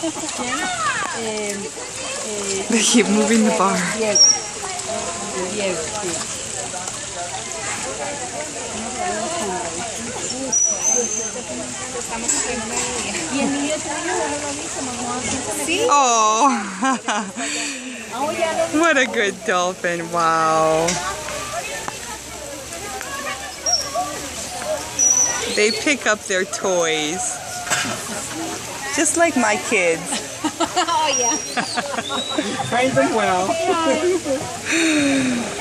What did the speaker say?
They keep moving the bar. Oh, what a good dolphin. Wow. They pick up their toys. Just like my kids. Oh, yeah. Train them well.